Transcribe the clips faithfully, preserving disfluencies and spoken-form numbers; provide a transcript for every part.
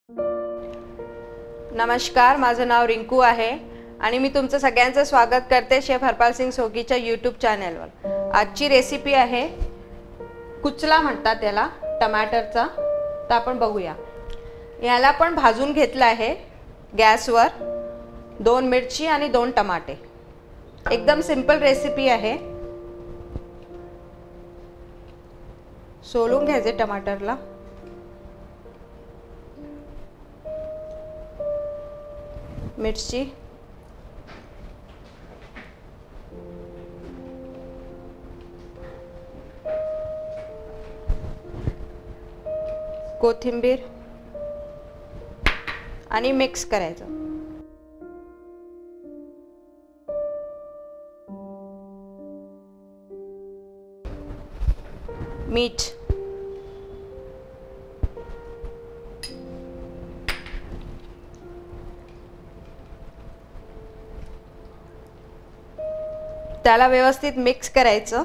नमस्कार, माझं नाव रिंकू आहे आणि मी तुमचं सगळ्यांचं स्वागत करते शेफ हरपाल सिंग सोगीच्या यूट्यूब चॅनलवर। आजची रेसिपी आहे कुचला म्हणतात त्याला, टमाटरचा। तर आपण बघूया। याला पण भाजून घेतलं आहे गॅसवर। दोन मिरची आणि दोन टमाटे। एकदम सिंपल रेसिपी आहे। सोलून घ्यायचे टमाटरला। मिरची, कोथिंबीर आणि मिक्स करायचं। मीठ, त्याला व्यवस्थित मिक्स करायचं।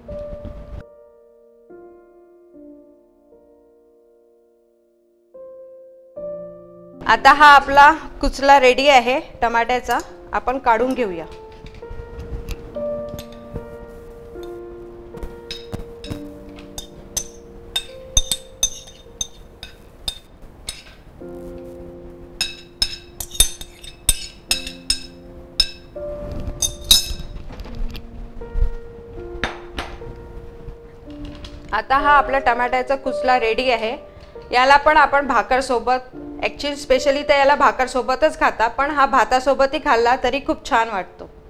आता हा आपला कुचला रेडी आहे टमाट्याचा। आपण काढून घेऊया। आता हा आपला टमाट्याचा कुचला रेडी आहे। याला पण आपण भाकर सोबत, ॲक्च्युअली स्पेशली तर याला भाकर सोबतच खाता, पण हा भातासोबतही खाल्ला तरी खूप छान वाटतो।